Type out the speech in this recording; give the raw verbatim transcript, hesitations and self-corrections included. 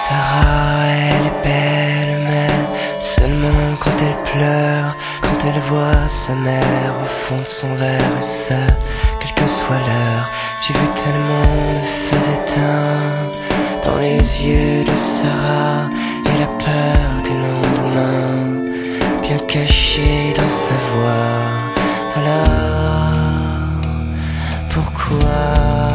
Sarah, elle est belle, mais seulement quand elle pleure, quand elle voit sa mère au fond de son verre. Et ça, quelle que soit l'heure, j'ai vu tellement de feux éteints dans les yeux de Sarah, et la peur des lendemains bien cachée dans sa voix. Alors, pourquoi